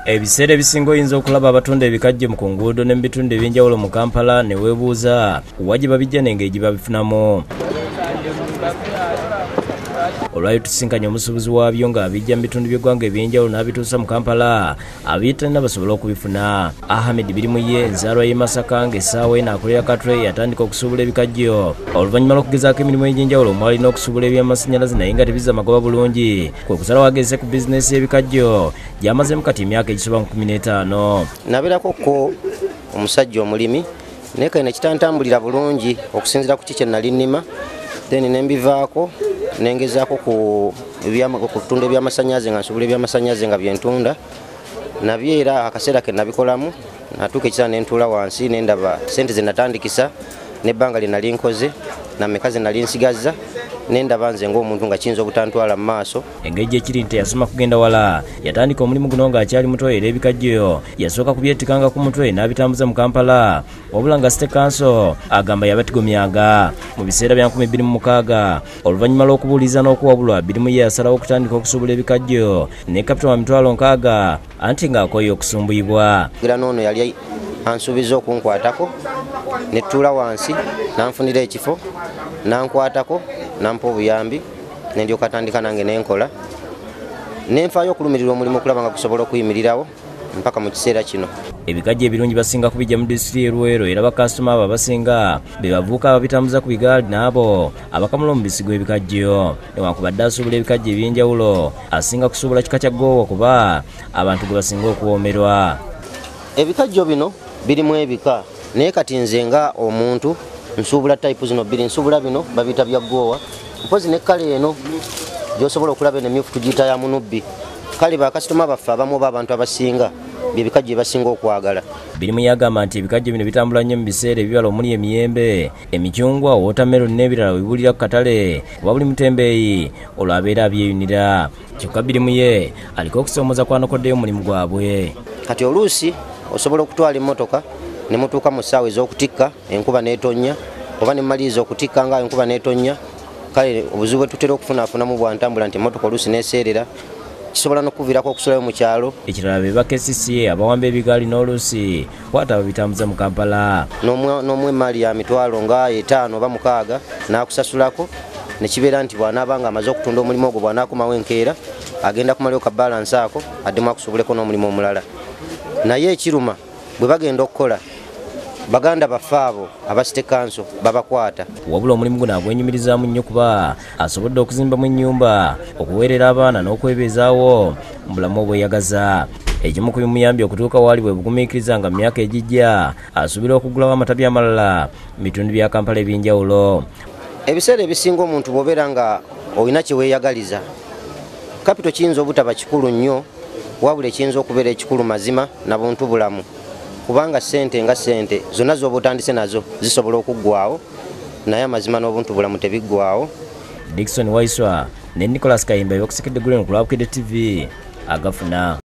Ebiseera ebisinga oyinza okulaba abatunda ebikajjo mu kunguudo n'ebitundu ebyenjawulo mu Kampala ne weebuuza wajje babijja n'engeri gye babifunamu. Olwali tusinkanye omusuubuzi waabyo ng'abijja mu bitundu by'eggwanga ebyenjawulo n'abituusa mu Kampala abiyitanira basobole okubifuna. Ahmed Birimuye enzaalwa y'e Masaka ng'essaawa eno akolera Katwe yatandika okusuubula ebikajjo oluvannyuma lw'okugezaako emirimu egy'enjawulo omwali n'okusuubula ebyamasannyalaze naye nga tebizza magoba bulungi kwe kusalawo ageze ku bizinesi y'ebikajjo gy'amazemu kati emyaka egisoba mu 15. Nabeerako ko omusajja omulimi naye kale ne kitantambulira bulungi okusinziira ku kiki nali nnima then nembivaako nengezaako ku kutunda ebyamasannyalaze nga nsuubula ebyamasannyalaze nga byentunda nabyeera akaseera ke nabikolamu natuuka ekiseera nentuula wansi nendaba sente ze natandikisa n'ebbanga lye nali nkoze nammeka ze nali nsigazza nendaba nze ng'omuntu nga kiyinza obutantwala mu maaso. Engeri gyekiri nti teyasoma kugenda wala yatandika omulimu guno ng'akyali muto era ebikajjo yasooka kubyettikanga ku mutwe n'abitambuza mu Kampala wabula nga State Council agamba yabatigomyanga. Mu biseera bya 2006 oluvannyuma lw'okubuuliza n'okuwabulwa Birimuye yasalawo okutandika okusuubula ebikajjo ne kapita wa mitwalo 60 anti ng'akooye okusumbuyibwa. Era n'ono yali ansuubiza okunkwatako nettuula wansi nanfunira ekifo nankwatako nampa obuyambi nendyoka atandika nange nenkola nenfaayo okulumirira omulimu okulaba nga gusobola okuyimirirawo mpaka mu kiseera kino. Ebikajjo ebirungi basinga kubijja mu disitulikiti y'e Luweero era bakasitoma abo abasinga be bavubuka ababitambuza ku bigaali n'abo abakamula mu bisigo ebikajjo. Newankubadde asuubula ebikajjo ebyenjawulo asinga kusuubula kika kya ggoowa kuba abantu gwe basinga okuwoomerwa. Ebikajjo bino birimu ebika naye kati nze nga omuntu nsuubula type zino bbiri nsuubula bino babiyita bya ggoowa mpozi ne kale eno gy'osobola okulaba eno emyufu tugiyita ya munubbi kale bakasitoma baffe abamu oba abantu abasinga bye bikajjo bye basinga okwagala. Birimuye agamba nti ebikajjo bino bitambula nnyo mu biseera ebibala omuli emiyembe, emicungwa, watermelon n'ebirala webibulira ku katale kuba buli mutembeeyi olwo abeera abyeyunira. Kyokka Birimuye aliko okusoomoza kwanokoddeyo omulimu gwabwe. Kati oluusi osobola okutwala emmotoka ne mutuuka mu ssaawa ez'okutikka enkuba n'etonnya oba ne mmaliriza okutikka nga enkuba n'etonnya kale obuzibu bwe tutera okufunaafunamu bwantambula nti emmotoka oluusi n'eseerera kisobola n'okuviirako okusulayo mu kyalo. Ekirala be bakesisiye abawamba ebigaali n'oluusi kwata babitambuza mu Kampala. N'omu emaali ya mitwalo nga 5 oba 6 n'akusasulako ne kibeera nti bw'anaaba nga amaze okutunda omulimu ogwo bw'anaakomawo enkeera agenda kumalyo ka balansi ako addemu akusobuleko n'omulimu omulala. Naye ekiruma bwe bagenda okukola baganda baffe abo aba State Council babakwata. Wabula omulimu guno agwenyumirizaamu nnyo kuba asobodde okuzimbamu ennyumba, okuweerera abaana n'okwebeezaawo mu bulamu obweyagaza. Ekimu ku bimuyambye okutuuka waali bwe bugumiikiriza nga mu myaka egijja asuubira okugulawo amatabi amalala mu bitundu bya Kampala ebyenjawulo. Ebiseera ebisinga omuntu bw'obeera nga olina kye weeyagaliza kapito kiyinza obutaba kikulu nnyo wabula ekiyinza okubeera ekikulu mazima na buntu bulamu kubanga sente nga sente zonna z'oba otandise nazo zisobola okuggwawo naye amazima n'obuntu bulamu tebiggwawo. Dickson Waiswa ne Nicholas Kayimba by'okusekedde Green ku Lwabukidde TV agafuna.